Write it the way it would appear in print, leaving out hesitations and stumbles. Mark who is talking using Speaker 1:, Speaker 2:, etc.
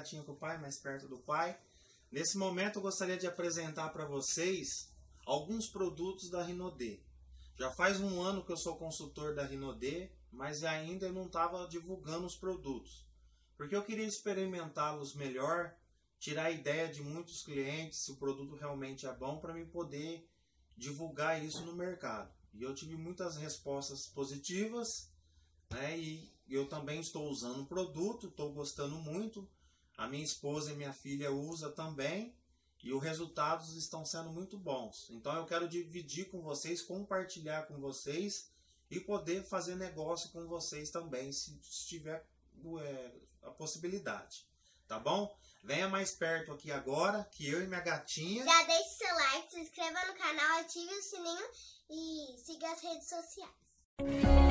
Speaker 1: gatinho com o pai, mais perto do pai. Nesse momento eu gostaria de apresentar para vocês alguns produtos da Rinodê. Já faz um ano que eu sou consultor da Rinodê, mas ainda eu não estava divulgando os produtos. Porque eu queria experimentá-los melhor, tirar a ideia de muitos clientes, se o produto realmente é bom, para mim poder divulgar isso no mercado. E eu tive muitas respostas positivas, né? E eu também estou usando o produto, estou gostando muito. A minha esposa e minha filha usam também e os resultados estão sendo muito bons. Então eu quero dividir com vocês, compartilhar com vocês e poder fazer negócio com vocês também, se tiver a possibilidade. Tá bom? Venha mais perto aqui agora, que eu e minha gatinha.
Speaker 2: Já deixe seu like, se inscreva no canal, ative o sininho e siga as redes sociais.